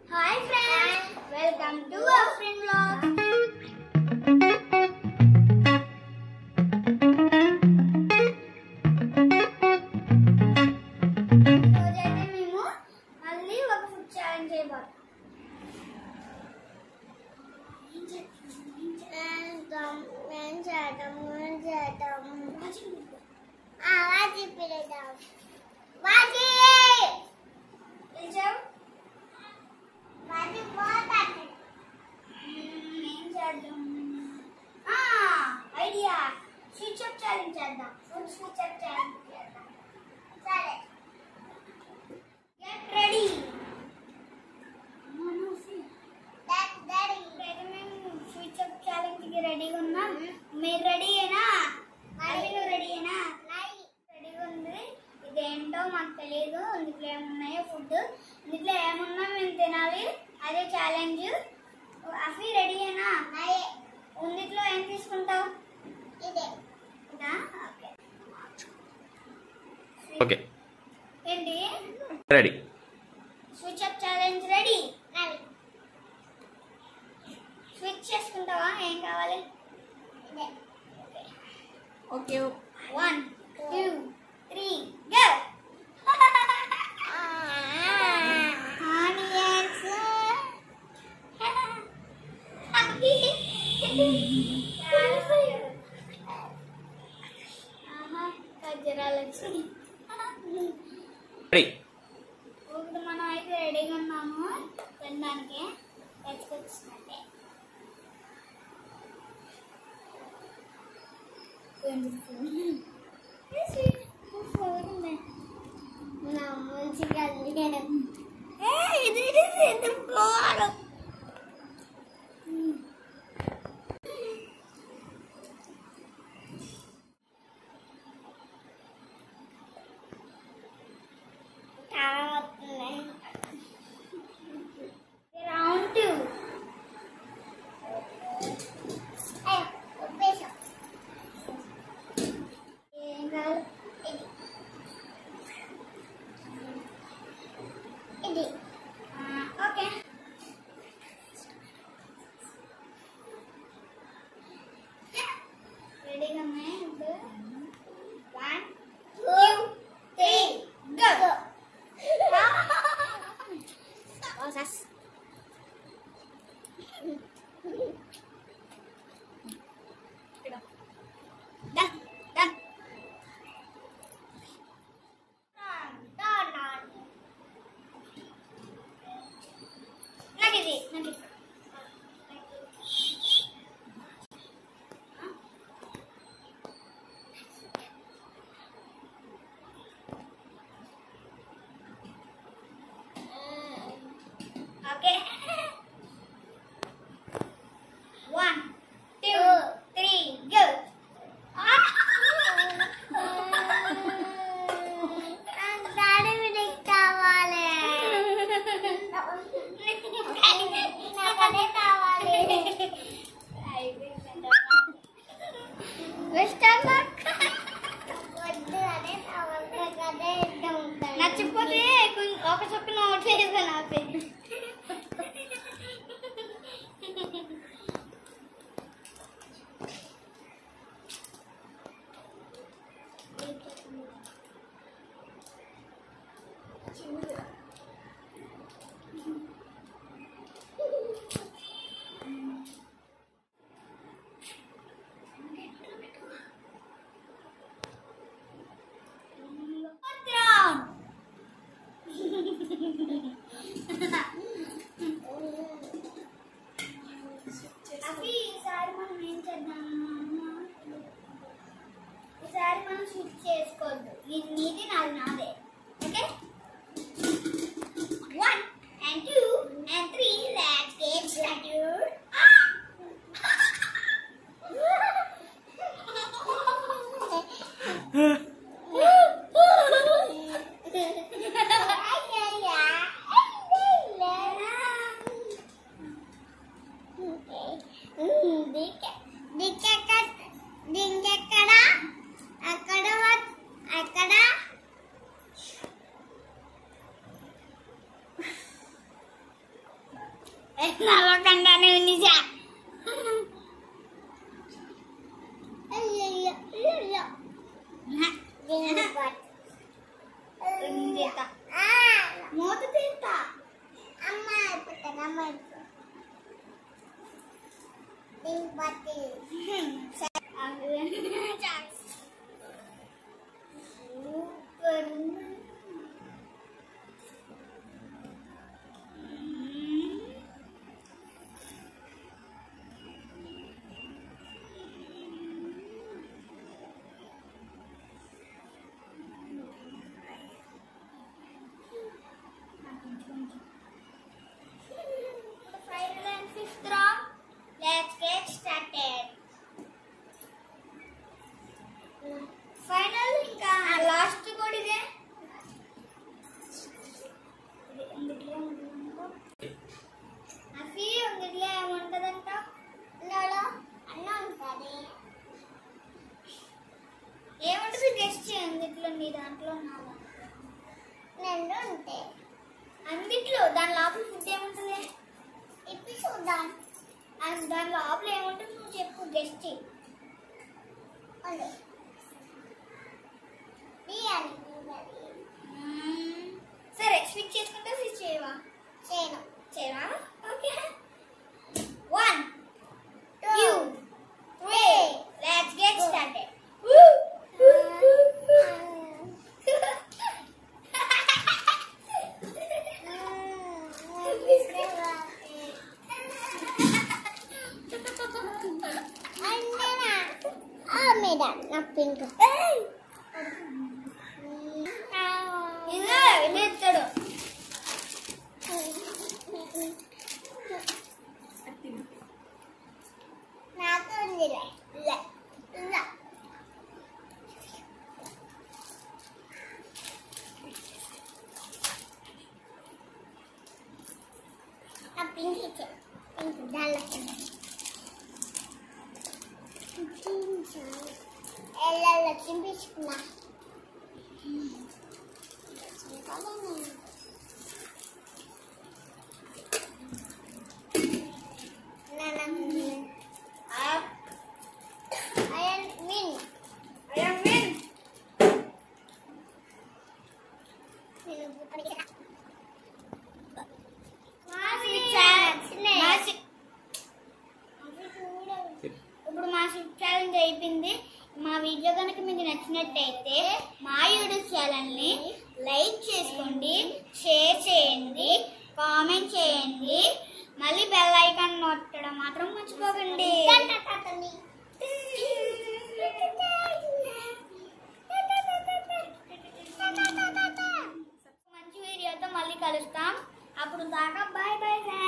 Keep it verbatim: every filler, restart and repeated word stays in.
Hi friends, welcome to our friend vlog. రోజైతే మేము మళ్ళీ ఒక ఫుడ్ ఛాలెంజ్ చేయబోతున్నాం. చేద్దాం నేను చేద్దాం నేను చేద్దాం వాజీ పిలుద్దాం వాజీ పిలిచావు వాజీ పోతాడు ఏం చేద్దాం ఐడియా స్విచ్ అప్ ఛాలెంజ్ చేద్దాం ఫుడ్ స్విచ్ అప్ ఛాలెంజ్ చేద్దాం సరే get ready switch up challenge కి రెడీగా ఉన్నాం. మీరు రెడీయేనా? అవి నువ్వు రెడీయేనా? రెడీగా ఉంది. ఇదేంటో మాకు తెలియదు. ఇందులో ఏమున్నాయో ఫుడ్, ఇందులో ఏమున్నా మేము తినాలి. అదే ఛాలెంజ్. అవి రెడీయేనా? ఇందులో ఏం తీసుకుంటావు? ఇదే ఇదా? ఓకే ఓకే ఏంటి ready. Switch up challenge ready. Switch చేసుకుంటావా? ఏం కావాలి? Okay one two three go. Onions ఖర్జూరాలు వచ్చి రెడీ. ఇప్పుడు మనం అయితే రెడీగా ఉన్నాము తినడానికి. తెచ్చుకొచ్చినట్టే రౌండ్ టూ ఓకే రెడీగా ఉన్నాయి. ఇప్పుడు one two three go. Okay. One, two, three, go. Daddy will kawale. Nakade kawale. Western look. నచ్చిపోతే ఒక చొప్పున ఓట్లేదు నాకు. అవి ఈసారి మనం ఏం చేద్దాం? ఈసారి మనం స్విచ్ చేసుకోవద్దు. ఇది నీది నాది నాదే. Okay one and two and three let's get started. నవ్వకుండానే నిజా మూత తీస్తా అమ్మ అమ్మ super Let's get started. Final ఇంకా లాస్ట్ కూడా ఇదే అఫీ ఇందులో ఏముంటదంట ఇందులో అన్న ఉంటుంది ఏముంటుంది గెస్ట్ అందుట్లో నీ దాంట్లో నా రెండు ఉంటాయి అందుట్లో దాని లోపల ఫుడ్ ఏముంటుంది ఇప్పి చూద్దాం దాని లోపల ఏముంటుంది నువ్వు చెప్పు గెస్ట్ సరే స్విచ్ చేసుకుంటే స్విచ్ చేయవా చేయను చేయవా okay one two three let's get started pink ఇదే ఇదేస్తాడు నాకు ఉందిలే ఆ పింక్ ఇచ్చే పింక్ దానిలో ఎలా చింపించుకున్నా ఇప్పుడు మా స్విచ్ ఛాలెంజ్ అయిపోయింది. మా వీడియో కనుక మీకు నచ్చినట్టయితే మా యూట్యూబ్ ఛానల్ని లైక్ చేసుకోండి, షేర్ చేయండి, కామెంట్ చేయండి, మళ్ళీ బెల్ ఐకాన్ నొక్కడం మాత్రం మర్చిపోకండి. మంచి వీడియోతో మళ్ళీ కలుస్తాం. అప్పుడు దాకా బాయ్ బాయ్.